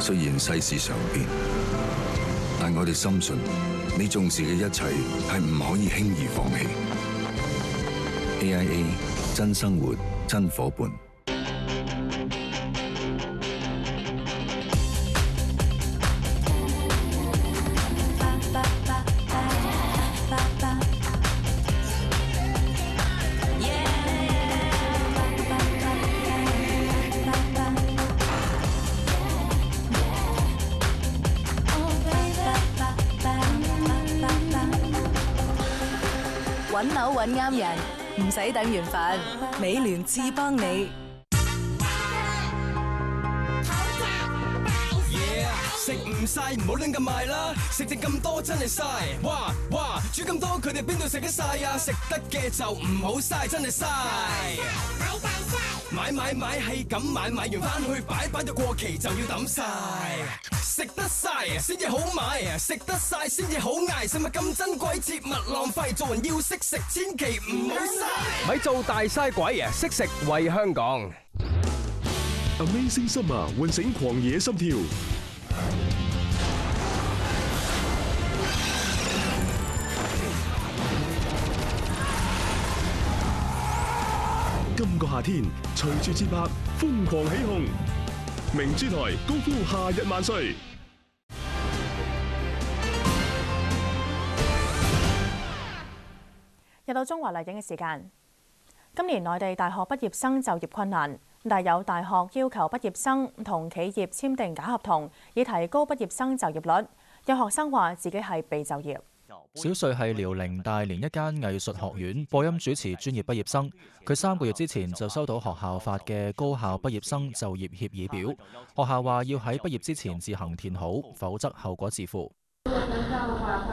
雖然世事常變，但我哋深信你重視嘅一切係唔可以輕易放棄。AIA 真生活真夥伴。 揾樓揾啱人，唔使等緣分，美聯智幫你。 食唔晒唔好亂咁賣啦，食剩咁多真係嘥。哇哇，煮咁多佢哋邊度食得晒啊？食得嘅就唔好嘥，真係嘥。買係咁買，買完翻去擺到過期就要抌晒。食得晒先至好買，食得晒先至好嗌。食物咁珍貴，切勿浪費，做人要識食，千祈唔好嘥。 咪做大嘥鬼啊！識食為香港。 Amazing Summer 喚醒狂野心跳。今個夏天，隨住節拍瘋狂起哄，明珠台高呼夏日萬歲。 又到中華麗影嘅時間。今年內地大學畢業生就業困難，但有大學要求畢業生同企業簽訂假合同，以提高畢業生就業率。有學生話自己係被就業。 小瑞係遼寧大連一間藝術學院播音主持專業畢業生，佢3個月之前就收到學校發嘅高校畢業生就業協議表，學校話要喺畢業之前自行填好，否則後果自負。 如果填不上的話，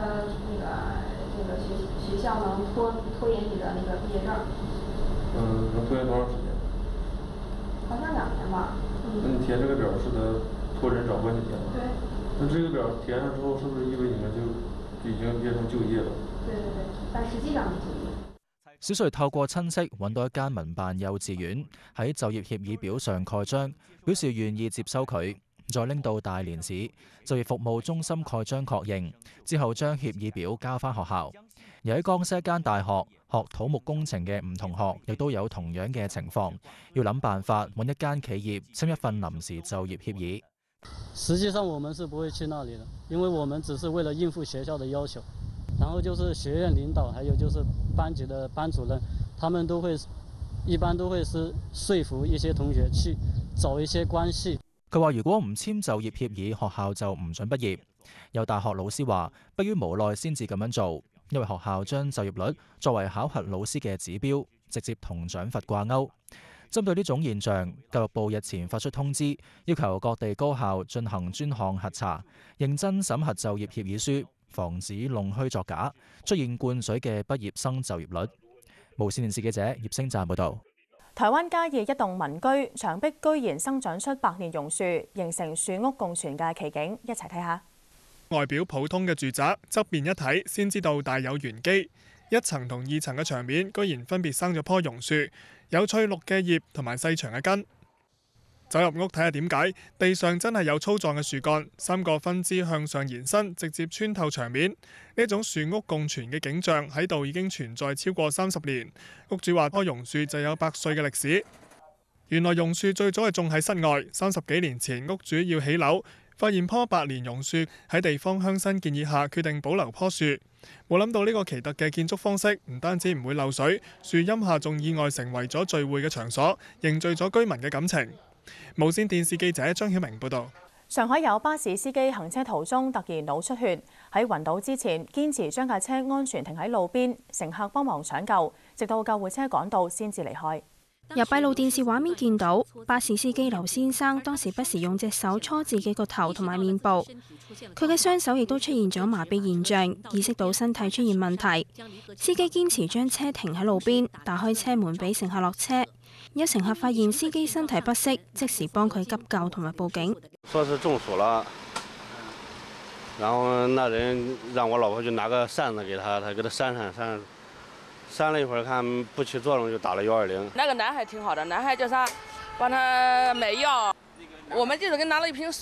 學校能拖延你的那個畢業證。 能拖延多長時間？ 好像2年吧。 那你填這個表是得托人找關係填嗎？ 對。 那這個表填上之後，是不是意味你們就已經變成就業了？ 對，但實際上沒就業。 小瑞透過親戚揾到一間民辦幼稚園，喺就業協議表上蓋章，表示願意接收佢，再拎到大連市就業服務中心蓋章確認，之後將協議表交返學校。而喺江西一間大學學土木工程嘅吳同學，亦都有同樣嘅情況，要諗辦法揾一間企業簽一份臨時就業協議。 實際上我們是不會去那裡的，因為我們只是為了應付學校的要求。然後就是學院領導，還有就是班級的班主任，他們一般都會是說服一些同學去找一些關係。 佢話如果唔簽就業協議，學校就唔准畢業。有大學老師話，迫於無奈先至咁樣做，因為學校將就業率作為考核老師嘅指標，直接同獎罰掛鈎。針對呢種現象，教育部日前發出通知，要求各地高校進行專項核查，認真審核就業協議書，防止弄虛作假，出現灌水嘅畢業生就業率。無線電視記者葉星贊報道。 台灣嘉義一棟民居牆壁居然生長出百年榕樹，形成樹屋共存嘅奇景，一齊睇下。 外表普通嘅住宅，側面一睇先知道大有玄機。1層同2層嘅牆面居然分別生咗棵榕樹，有翠綠嘅葉同埋細長嘅根。走入屋睇下點解，地上真係有粗壯嘅樹幹，3個分支向上延伸，直接穿透牆面。呢種樹屋共存嘅景象喺度已經存在超過30年。屋主話棵榕樹就有100歲嘅歷史。原來榕樹最早係種喺室外，30幾年前屋主要起樓，發現棵百年榕樹，喺地方鄉紳建議下，決定保留棵樹。冇諗到呢個奇特嘅建築方式，唔單止唔會漏水，樹蔭下仲意外成為咗聚會嘅場所，凝聚咗居民嘅感情。無線電視記者張曉明報導。 上海有巴士司機行車途中突然腦出血，喺暈倒之前堅持將架車安全停喺路邊，乘客幫忙搶救，直到救護車趕到先至離開。 由閉路電視畫面見到，巴士司機劉先生當時不時用隻手搓自己個頭同埋面部，佢嘅雙手亦都出現咗麻痹現象，意識到身體出現問題。司機堅持將車停喺路邊，打開車門俾乘客落車。有乘客發現司機身體不適，即時幫佢急救同埋報警。 說是中暑了，然後那人讓我老婆就拿個扇子給他給他扇了一會兒，看不起作用，就打了120。 那個男孩挺好的，男孩叫啥，幫他買藥，我們就是給拿了一瓶水。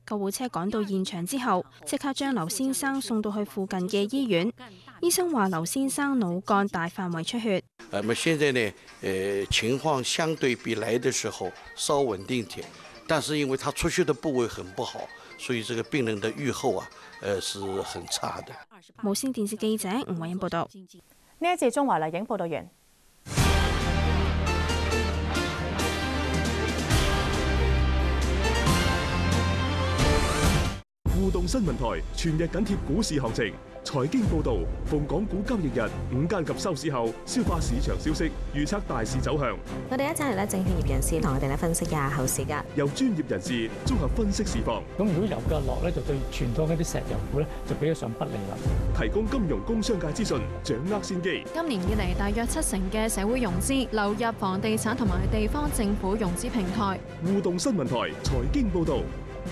救護車趕到現場之後，即刻將劉先生送到去附近嘅醫院。醫生話劉先生腦幹大範圍出血。 現在呢，情況相對比來的時候稍穩定點，但是因為他出血的部位很不好，所以這個病人的預後啊，是很差的。 無線電視記者吳偉欣報道。 呢一節中華麗影報道完。 互動新聞台全日緊貼股市行情，財經報導，逢港股交易日午間及收市後，消化市場消息，預測大市走向。 我哋一陣嚟咧，證券業人士同我哋咧分析一下後市㗎。 由專業人士綜合分析市況。 咁如果油價落咧，就對傳統嗰啲石油股咧就比較上不利啦。 提供金融工商界資訊，掌握先機。 今年以嚟，大約70%嘅社會融資流入房地產同埋地方政府融資平台。 互動新聞台財經報導。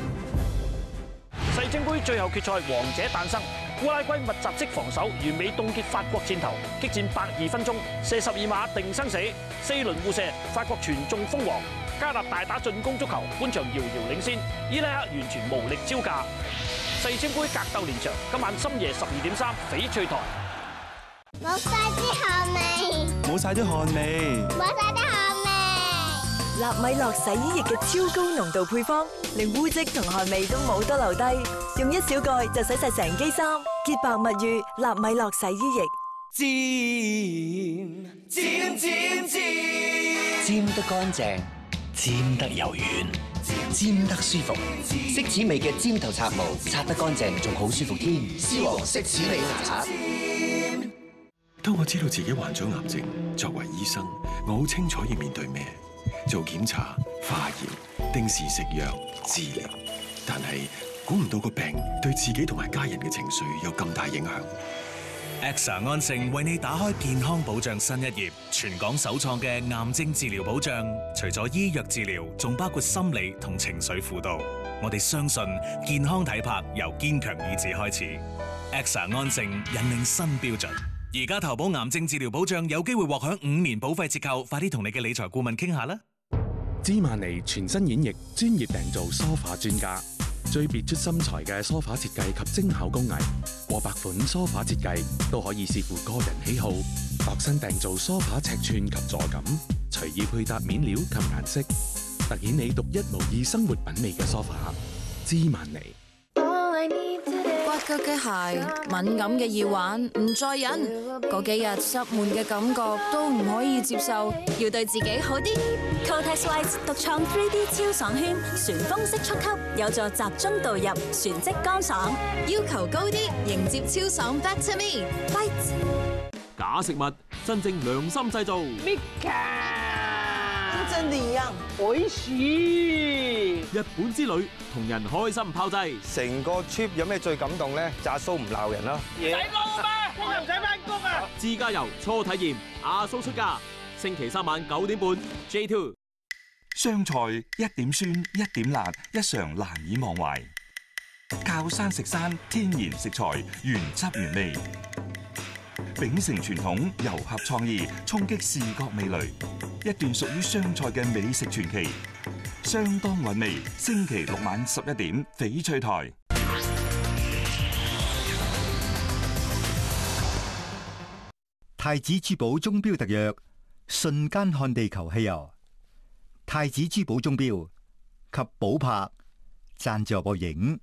世青杯最後決賽，王者誕生。烏拉圭密集式防守，完美凍結法國箭頭，激戰102分鐘，射12碼定生死，4輪互射，法國全中封王。加納大打進攻足球，半場遙遙領先，伊拉克完全無力招架。世青杯格鬥連場，今晚深夜12.3，翡翠台。 冇晒啲汗味， 冇晒啲汗味， 冇晒啲汗味。 納米樂洗衣液嘅超高濃度配方，令污漬同汗味都冇得留低，用一小蓋就洗晒成機衫，潔白蜜語納米樂洗衣液。 煎得乾淨，煎得柔軟，煎得舒服。色齒味嘅尖頭刷毛，刷得乾淨仲好舒服添。獅王色齒味刷。 當我知道自己患咗癌症，作為醫生，我好清楚要面對咩。做檢查、化驗、定時食藥、治療，但係估唔到個病對自己同埋家人嘅情緒有咁大影響。 AXA 安盛為你打開健康保障新一頁，全港首創嘅癌症治療保障，除咗醫藥治療，仲包括心理同情緒輔導。我哋相信健康體魄由堅強意志開始。AXA 安盛引領新標準。而家投保癌症治療保障有機會獲享5年保費折扣，快啲同你嘅理財顧問傾下啦！ 芝曼尼全新演繹，專業訂造梳化專家，最別出心裁嘅梳化設計及精巧工藝，過百款梳化設計都可以視乎個人喜好，度身訂造梳化尺寸及座感，隨意配搭面料及顏色，突顯你獨一無二生活品味嘅梳化。芝曼尼。 腳嘅鞋、敏感嘅耳環，唔再忍。嗰幾日濕悶嘅感覺都唔可以接受，要對自己好啲。 Kotex White 獨創 3D 超爽圈，旋風式速吸，有助集中導入，旋即乾爽。 要求高啲，迎接超爽 Back to Me White。 假食物，真正良心製造。 真的一樣，美味。 日本之旅，同人開心炮製。 成個 trip 有咩最感動咧？就阿蘇唔鬧人啦。 唔使撈咩？聽日唔使返工啊！ 自駕遊初體驗，阿蘇出價，星期3晚9點半 J2。 湘菜一點酸一點辣，一嘗難以忘懷。靠山食山，天然食材，原汁原味。秉承傳統，糅合創意，衝擊視覺味蕾，一段屬於湘菜嘅美食傳奇，相當韻味。星期6晚11點，翡翠台。 太子珠寶鐘錶特約，瞬間看地球係由太子珠寶鐘錶及寶珀贊助播映。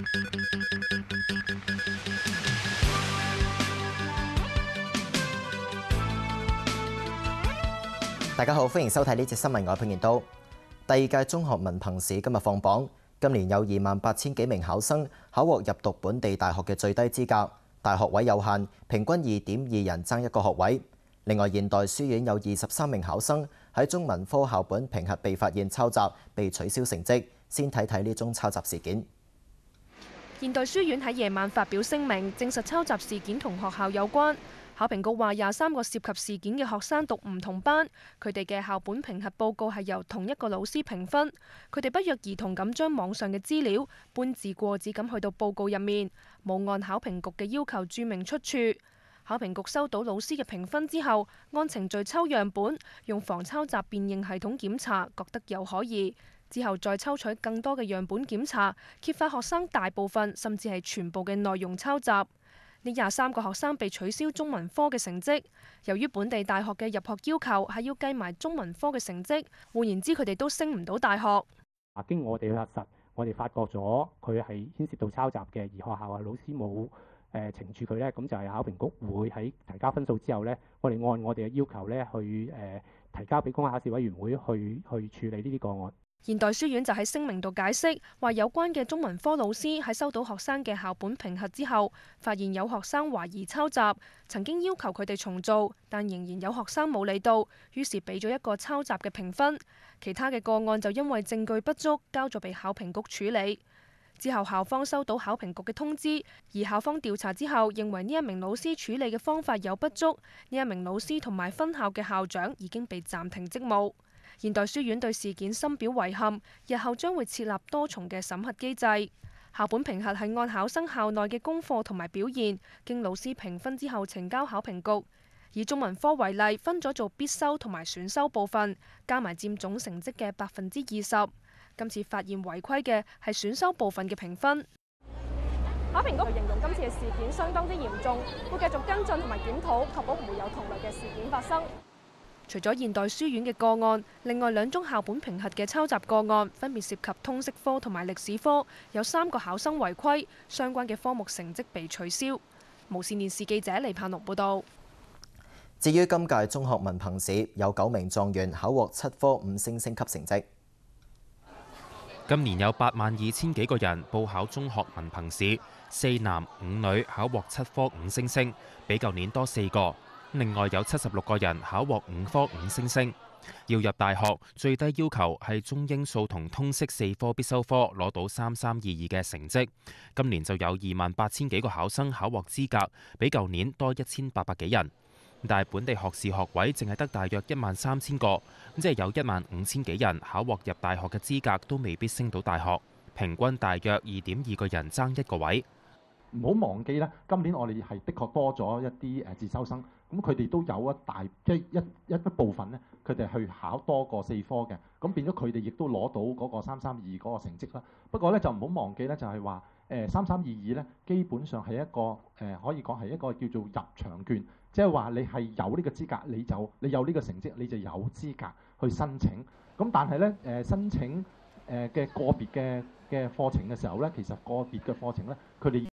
大家好，歡迎收睇呢節新聞，我係潘建都。第二屆中學文憑試今日放榜，今年有28,000幾名考生考獲入讀本地大學嘅最低資格，大學位有限，平均2.2人爭一個學位。另外，現代書院有23名考生喺中文科校本評核被發現抄襲，被取消成績。先睇睇呢宗抄襲事件。 現代書院喺夜晚發表聲明，證實抄襲事件同學校有關。考評局話23個涉及事件嘅學生讀唔同班，佢哋嘅校本評核報告係由同一個老師評分，佢哋不約而同咁將網上嘅資料搬字過紙咁去到報告入面，冇按考評局嘅要求註明出處。考評局收到老師嘅評分之後，按程序抽樣本，用防抄襲辨認系統檢查，覺得有可疑，之後再抽取更多嘅樣本檢查，揭發學生大部分甚至係全部嘅內容抄襲。呢23個學生被取消中文科嘅成績，由於本地大學嘅入學要求係要計埋中文科嘅成績，換言之佢哋都升唔到大學。 經我哋去核實，我哋發覺咗佢係牽涉到抄襲嘅，而學校啊老師冇懲處佢呢，咁就係考評局會喺提交分數之後呢，我哋按我哋嘅要求呢去提交俾公開考試委員會去處理呢啲個案。 現代書院就喺聲明度解釋，話有關嘅中文科老師喺收到學生嘅校本評核之後，發現有學生懷疑抄襲，曾經要求佢哋重做，但仍然有學生冇理到，於是俾咗一個抄襲嘅評分。其他嘅個案就因為證據不足，交咗俾考評局處理。之後校方收到考評局嘅通知，而校方調查之後認為呢一名老師處理嘅方法有不足，呢一名老師同埋分校嘅校長已經被暫停職務。現代書院對事件深表遺憾，日後將會設立多重嘅審核機制。校本評核係按考生校內嘅功課同埋表現，經老師評分之後呈交考評局。以中文科為例，分咗做必修同埋選修部分，加埋佔總成績嘅20%。今次發現違規嘅係選修部分嘅評分。考評局形容今次嘅事件相當之嚴重，會繼續跟進同埋檢討，確保唔會有同類嘅事件發生。除咗現代書院嘅個案，另外2宗校本評核嘅抄襲個案，分別涉及通識科同埋歷史科，有3個考生違規，相關嘅科目成績被取消。無線電視記者黎盼龍報導。 至於今屆中學文憑試，有9名狀元考獲7科5星星級成績。 今年有82000幾個人報考中學文憑試，4男5女考獲7科5星星，比舊年多4個。另外有76個人考獲5科5星星。要入大學，最低要求係中英數同通識4科必修科攞到3322嘅成績。今年就有28000幾個考生考獲資格，比舊年多1800幾人。但係本地學士學位淨係得大約13000個，即係有15000幾人考獲入大學嘅資格都未必升到大學，平均大約2.2個人爭一個位。 唔好忘記咧，今年我哋係的確多咗一啲自修生，咁佢哋都有一部分咧，佢哋去考多過4科嘅，咁變咗佢哋亦都攞到嗰個332嗰個成績啦。不過咧就唔好忘記咧，就係話3322咧，基本上係一個可以講係一個叫做入場券，即係話你係有呢個資格，你有呢個成績，你就有資格去申請。咁但係咧申請嘅個別嘅課程嘅時候咧，其實個別嘅課程咧，佢哋